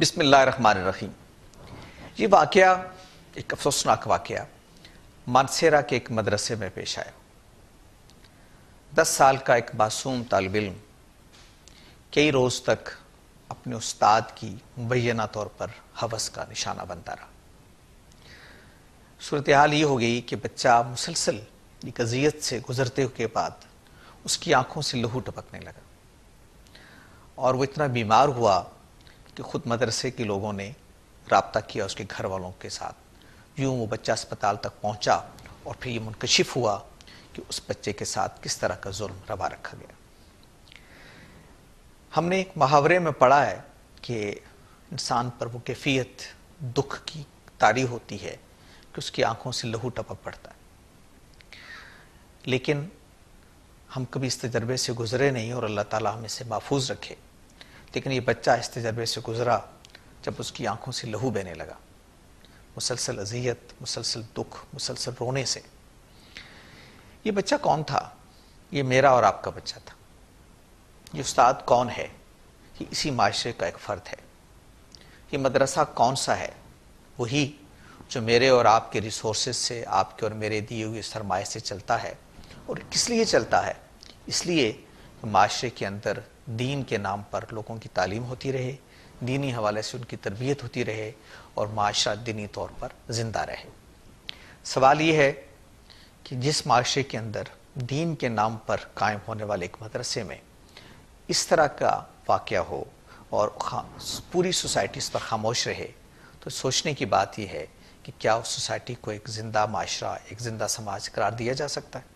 بسم اللہ الرحمن الرحیم۔ یہ واقعہ ایک افسوسناک واقعہ مانسیرا کے ایک مدرسے میں پیش آیا۔ 10 سال کا ایک معصوم طالب علم کئی روز تک اپنے استاد کی مبینہ طور پر ہوس کا نشانہ بنتا رہا۔ صورتحال یہ ہو گئی کہ بچہ مسلسل ایک اذیت سے گزرتے کے بعد اس کی آنکھوں سے لہو ٹپکنے لگا، اور وہ اتنا بیمار ہوا کہ خود مدرسے کے لوگوں نے رابطہ کیا اس کے گھر والوں کے ساتھ۔ یوں وہ بچہ اسپتال تک پہنچا اور پھر یہ منکشف ہوا کہ اس بچے کے ساتھ کس طرح کا ظلم روا رکھا گیا۔ ہم نے ایک محاورے میں پڑھا ہے کہ انسان پر وہ کیفیت دکھ کی طاری ہوتی ہے کہ اس کی آنکھوں سے لہو ٹپک پڑتا ہے، لیکن ہم کبھی اس تجربے سے گزرے نہیں اور اللہ تعالیٰ ہمیں سے محفوظ رکھے۔ لیکن یہ بچہ اس تجربے سے گزرا جب اس کی آنکھوں سے لہو بہنے لگا، مسلسل اذیت، مسلسل دکھ، مسلسل رونے سے۔ یہ بچہ کون تھا؟ یہ میرا اور آپ کا بچہ تھا۔ یہ استاد کون ہے؟ یہ اسی معاشرے کا ایک فرد ہے۔ یہ مدرسہ کون سا ہے؟ وہی جو میرے اور آپ کے ریسورسز سے، آپ کے اور میرے دیے ہوئے سرمایہ سے چلتا ہے۔ اور کس لیے چلتا ہے؟ اس لیے کہ معاشرے کے اندر دین کے نام پر لوگوں کی تعلیم ہوتی رہے، دینی حوالے سے ان کی تربیت ہوتی رہے اور معاشرہ دینی طور پر زندہ رہے۔ سوال یہ ہے کہ جس معاشرے کے اندر دین کے نام پر قائم ہونے والے ایک مدرسے میں اس طرح کا واقعہ ہو اور پوری سوسائٹی اس پر خاموش رہے، تو سوچنے کی بات یہ ہے کہ کیا اس سوسائٹی کو ایک زندہ معاشرہ، ایک زندہ سماج قرار دیا جا سکتا ہے؟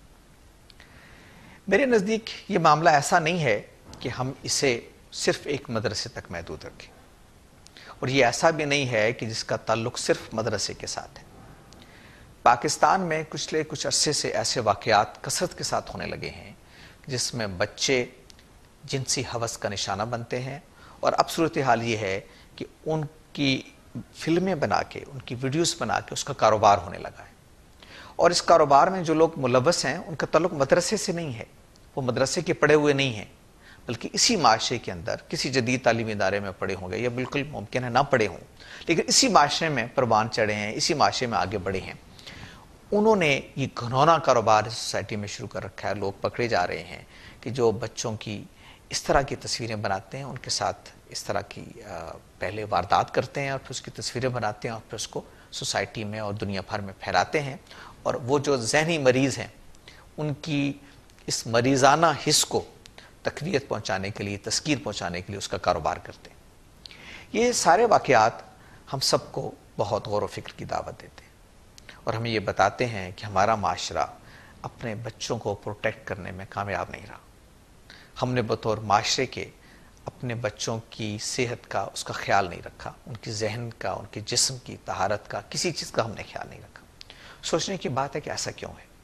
میرے نزدیک یہ معاملہ ایسا نہیں ہے کہ ہم اسے صرف ایک مدرسے تک محدود رکھیں، اور یہ ایسا بھی نہیں ہے کہ جس کا تعلق صرف مدرسے کے ساتھ ہے۔ پاکستان میں پچھلے کچھ عرصے سے ایسے واقعات کثرت کے ساتھ ہونے لگے ہیں جس میں بچے جنسی ہوس کا نشانہ بنتے ہیں، اور اب صورتحال یہ ہے کہ ان کی فلمیں بنا کے، ان کی ویڈیوز بنا کے اس کا کاروبار ہونے لگا ہے۔ اور اس کاروبار میں جو لوگ ملوث ہیں ان کا تعلق مدرسے سے نہیں ہے، وہ مدرسے کے پڑھے ہوئے نہیں ہیں، بلکہ اسی معاشرے کے اندر کسی جدید تعلیمی ادارے میں پڑھے ہوں گے، یا بالکل ممکن ہے نہ پڑھے ہوں، لیکن اسی معاشرے میں پروان چڑھے ہیں، اسی معاشرے میں آگے بڑھے ہیں۔ انہوں نے یہ گھنونا کاروبار سوسائٹی میں شروع کر رکھا ہے۔ لوگ پکڑے جا رہے ہیں کہ جو بچوں کی اس طرح کی تصویریں بناتے ہیں، ان کے ساتھ اس طرح کی پہلے واردات کرتے ہیں اور پھر اس کی تصویریں بناتے ہیں اور پھر اس کو سوسائٹی میں اور دنیا بھر میں پھیلاتے ہیں، اور وہ جو ذہنی مریض ہیں ان کی اس مریضانہ حس کو تقویت پہنچانے کے لیے، تسکین پہنچانے کے لیے اس کا کاروبار کرتے ہیں۔ یہ سارے واقعات ہم سب کو بہت غور و فکر کی دعوت دیتے ہیں، اور ہمیں یہ بتاتے ہیں کہ ہمارا معاشرہ اپنے بچوں کو پروٹیکٹ کرنے میں کامیاب نہیں رہا۔ ہم نے بطور معاشرے کے اپنے بچوں کی صحت کا، اس کا خیال نہیں رکھا، ان کی ذہن کا، ان کے جسم کی طہارت کا، کسی چیز کا ہم نے خیال نہیں رکھا۔ سوچنے کی بات ہے کہ ایسا کیوں ہے؟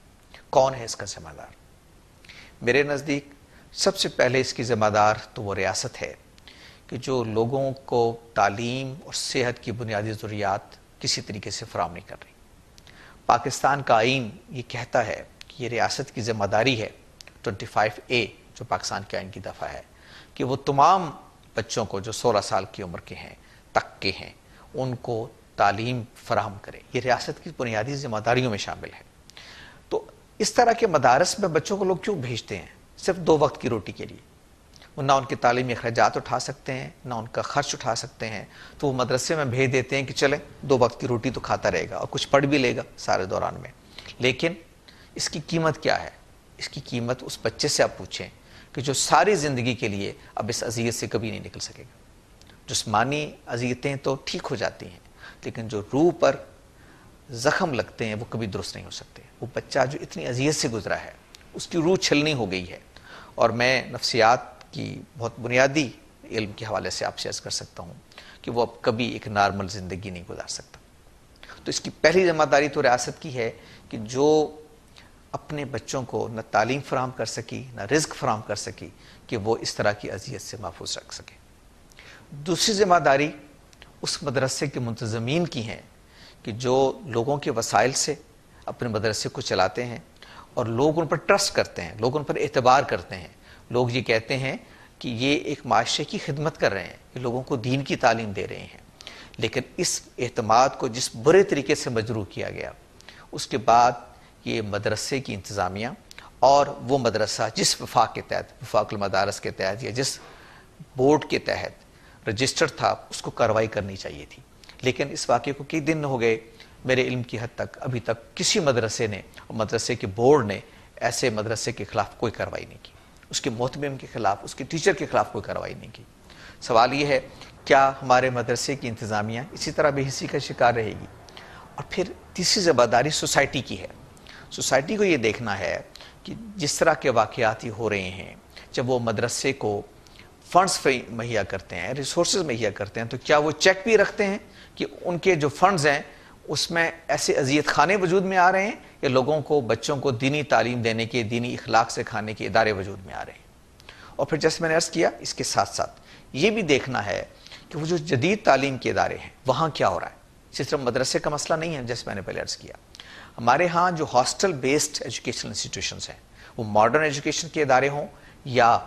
کون ہے اس کا ذمہ دار؟ میرے نزدیک سب سے پہلے اس کی ذمہ دار تو وہ ریاست ہے کہ جو لوگوں کو تعلیم اور صحت کی بنیادی ضروریات کسی طریقے سے فراہم نہیں کر رہی۔ پاکستان کا آئین یہ کہتا ہے کہ یہ ریاست کی ذمہ داری ہے، 25A جو پاکستان کے آئین کی دفعہ ہے، کہ وہ تمام بچوں کو جو 16 سال کی عمر کے ہیں تک کے ہیں ان کو تعلیم فراہم کرے۔ یہ ریاست کی بنیادی ذمہ داریوں میں شامل ہے۔ تو اس طرح کے مدارس میں بچوں کو لوگ کیوں بھیجتے ہیں؟ صرف 2 وقت کی روٹی کے لیے۔ وہ نہ ان کے تعلیمی اخراجات اٹھا سکتے ہیں، نہ ان کا خرچ اٹھا سکتے ہیں، تو وہ مدرسے میں بھیج دیتے ہیں کہ چلیں 2 وقت کی روٹی تو کھاتا رہے گا اور کچھ پڑھ بھی لے گا سارے دوران میں۔ لیکن اس کی قیمت کیا ہے؟ اس کی قیمت اس بچے سے آپ پوچھیں کہ جو ساری زندگی کے لیے اب اس اذیت سے کبھی نہیں نکل سکے گا۔ جسمانی اذیتیں تو ٹھیک ہو جاتی ہیں، لیکن جو روح پر زخم لگتے ہیں وہ کبھی درست نہیں ہو سکتے۔ وہ بچہ جو اتنی اذیت سے گزرا ہے اس کی روح چھلنی ہو گئی ہے، اور میں نفسیات کی بہت بنیادی علم کے حوالے سے آپ سے عرض کر سکتا ہوں کہ وہ اب کبھی ایک نارمل زندگی نہیں گزار سکتا۔ تو اس کی پہلی ذمہ داری تو ریاست کی ہے کہ جو اپنے بچوں کو نہ تعلیم فراہم کر سکی، نہ رزق فراہم کر سکی، کہ وہ اس طرح کی اذیت سے محفوظ رکھ سکے۔ دوسری ذمہ داری اس مدرسے کے منتظمین کی ہیں کہ جو لوگوں کے وسائل سے اپنے مدرسے کو چلاتے ہیں، اور لوگ ان پر ٹرسٹ کرتے ہیں، لوگ ان پر اعتبار کرتے ہیں۔ لوگ یہ کہتے ہیں کہ یہ ایک معاشرے کی خدمت کر رہے ہیں، کہ لوگوں کو دین کی تعلیم دے رہے ہیں، لیکن اس اعتماد کو جس برے طریقے سے مجروح کیا گیا، اس کے بعد یہ مدرسے کی انتظامیہ اور وہ مدرسہ جس وفاق کے تحت، وفاق المدارس کے تحت یا جس بورڈ کے تحت رجسٹرڈ تھا، اس کو کارروائی کرنی چاہیے تھی. لیکن اس واقعے کو کئی دن ہو گئے، میرے علم کی حد تک ابھی تک کسی مدرسے نے اور مدرسے کے بورڈ نے ایسے مدرسے کے خلاف کوئی کارروائی نہیں کی، اس کے محتمم کے خلاف، اس کے ٹیچر کے خلاف کوئی کارروائی نہیں کی. سوال یہ ہے کیا ہمارے مدرسے کی انتظامیہ اسی طرح بے حسی کا شکار رہے گی؟ اور پھر تیسری ذمہ داری سوسائٹی کی ہے. سوسائٹی کو یہ دیکھنا ہے کہ جس طرح کے واقعات ہی ہو رہے ہیں، جب وہ مدرسے کو فنڈز مہیا کرتے ہیں، ریسورسز مہیا کرتے ہیں، تو کیا وہ چیک بھی رکھتے ہیں کہ ان کے جو فنڈز ہیں اس میں ایسے اذیت خانے وجود میں آ رہے ہیں یا لوگوں کو، بچوں کو دینی تعلیم دینے کے، دینی اخلاق سکھانے کے ادارے وجود میں آ رہے ہیں. اور پھر جیسے میں نے عرض کیا، اس کے ساتھ ساتھ یہ بھی دیکھنا ہے کہ وہ جو جدید تعلیم کے ادارے ہیں وہاں کیا ہو رہا ہے. صرف مدرسے کا مسئلہ نہیں ہے، جیسے میں نے پہلے عرض کیا، ہمارے ہاں جو ہاسٹل بیسڈ ایجوکیشنل انسٹیٹیوشنز ہیں، وہ ماڈرن ایجوکیشن کے ادارے ہوں یا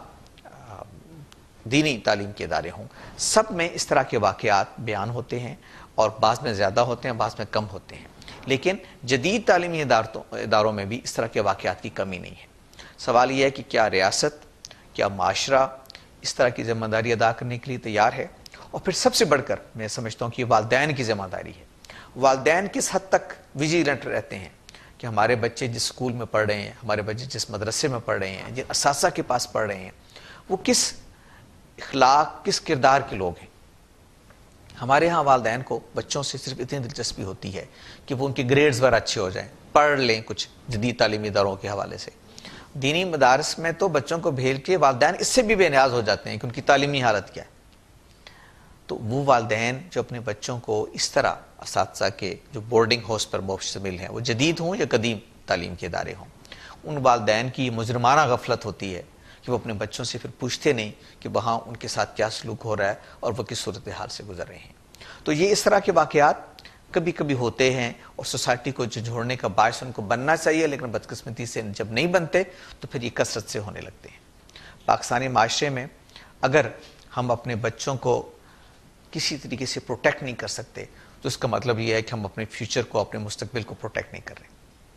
دینی تعلیم کے ادارے ہوں، سب میں اس طرح کے واقعات بیان ہوتے ہیں، اور بعض میں زیادہ ہوتے ہیں، بعض میں کم ہوتے ہیں. لیکن جدید تعلیمی اداروں میں بھی اس طرح کے واقعات کی کمی نہیں ہے. سوال یہ ہے کہ کیا ریاست، کیا معاشرہ اس طرح کی ذمہ داری ادا کرنے کے لیے تیار ہے؟ اور پھر سب سے بڑھ کر میں سمجھتا ہوں کہ یہ والدین کی ذمہ داری ہے. والدین کس حد تک ویجیلنٹ رہتے ہیں کہ ہمارے بچے جس اسکول میں پڑھ رہے ہیں، ہمارے بچے جس مدرسے میں پڑھ رہے ہیں، جن اساتذہ کے پاس پڑھ رہے ہیں، وہ کس اخلاق، کس کردار کے لوگ ہیں. ہمارے ہاں والدین کو بچوں سے صرف اتنی دلچسپی ہوتی ہے کہ وہ ان کے گریڈز ذرا اچھے ہو جائیں، پڑھ لیں کچھ جدید تعلیمی اداروں کے حوالے سے. دینی مدارس میں تو بچوں کو بھیج کے والدین اس سے بھی بے نیاز ہو جاتے ہیں کہ ان کی تعلیمی حالت کیا ہے. تو وہ والدین جو اپنے بچوں کو اس طرح اساتذہ کے جو بورڈنگ ہاؤس پر مشتمل ہیں، وہ جدید ہوں یا قدیم تعلیم کے ادارے ہوں، ان والدین کی مجرمانہ غفلت ہوتی ہے کہ وہ اپنے بچوں سے پھر پوچھتے نہیں کہ وہاں ان کے ساتھ کیا سلوک ہو رہا ہے اور وہ کس صورتحال سے گزر رہے ہیں. تو یہ اس طرح کے واقعات کبھی کبھی ہوتے ہیں اور سوسائٹی کو جھنجھوڑنے کا باعث ان کو بننا چاہیے، لیکن بدقسمتی سے جب نہیں بنتے تو پھر یہ کثرت سے ہونے لگتے ہیں. پاکستانی معاشرے میں اگر ہم اپنے بچوں کو کسی طریقے سے پروٹیکٹ نہیں کر سکتے تو اس کا مطلب یہ ہے کہ ہم اپنے فیوچر کو، اپنے مستقبل کو پروٹیکٹ نہیں کر رہے.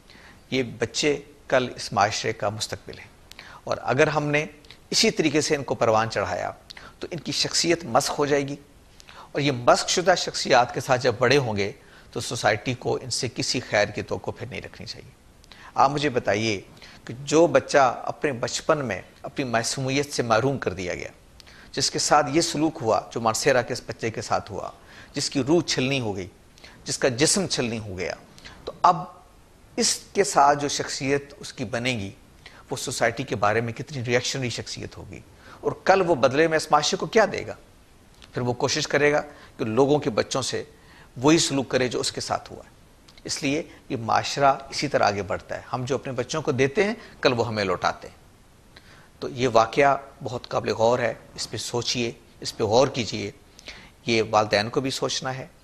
یہ بچے کل اس معاشرے کا مستقبل ہیں، اور اگر ہم نے اسی طریقے سے ان کو پروان چڑھایا تو ان کی شخصیت مسخ ہو جائے گی، اور یہ مسخ شدہ شخصیات کے ساتھ جب بڑے ہوں گے تو سوسائٹی کو ان سے کسی خیر کی توقع پھر نہیں رکھنی چاہیے. آپ مجھے بتائیے کہ جو بچہ اپنے بچپن میں اپنی معصومیت سے محروم کر دیا گیا، جس کے ساتھ یہ سلوک ہوا جو مانسیرا کے اس بچے کے ساتھ ہوا، جس کی روح چھلنی ہو گئی، جس کا جسم چھلنی ہو گیا، تو اب اس کے ساتھ جو شخصیت اس کی بنے گی وہ سوسائٹی کے بارے میں کتنی ریئیکشنری شخصیت ہوگی، اور کل وہ بدلے میں اس معاشرے کو کیا دے گا؟ پھر وہ کوشش کرے گا کہ لوگوں کے بچوں سے وہی سلوک کرے جو اس کے ساتھ ہوا ہے. اس لیے یہ معاشرہ اسی طرح آگے بڑھتا ہے، ہم جو اپنے بچوں کو دیتے ہیں کل وہ ہمیں لوٹاتے ہیں. تو یہ واقعہ بہت قابل غور ہے، اس پہ سوچئے، اس پہ غور کیجئے. یہ والدین کو بھی سوچنا ہے،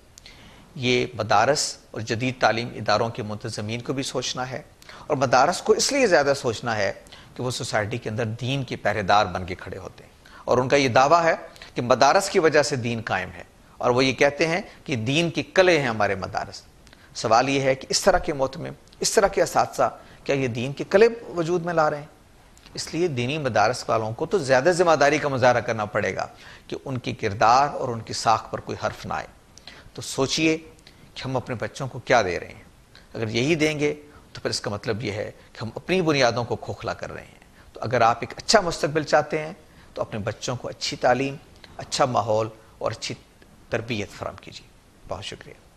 یہ مدارس اور جدید تعلیم اداروں کے منتظمین کو بھی سوچنا ہے، اور مدارس کو اس لیے زیادہ سوچنا ہے کہ وہ سوسائٹی کے اندر دین کے پہرے دار بن کے کھڑے ہوتے ہیں، اور ان کا یہ دعویٰ ہے کہ مدارس کی وجہ سے دین قائم ہے، اور وہ یہ کہتے ہیں کہ دین کی قلعے ہیں ہمارے مدارس. سوال یہ ہے کہ اس طرح کے محتمم، اس طرح کے اساتذہ کیا یہ دین کے قلعے وجود میں لا رہے ہیں؟ اس لیے دینی مدارس والوں کو تو زیادہ ذمہ داری کا مظاہرہ کرنا پڑے گا کہ ان کی کردار اور ان کی ساکھ پر کوئی حرف نہ آئے. تو سوچئے کہ ہم اپنے بچوں کو کیا دے رہے ہیں. اگر یہی دیں گے تو پھر اس کا مطلب یہ ہے کہ ہم اپنی بنیادوں کو کھوکھلا کر رہے ہیں. تو اگر آپ ایک اچھا مستقبل چاہتے ہیں تو اپنے بچوں کو اچھی تعلیم، اچھا ماحول اور اچھی تربیت فراہم کیجیے. بہت شکریہ.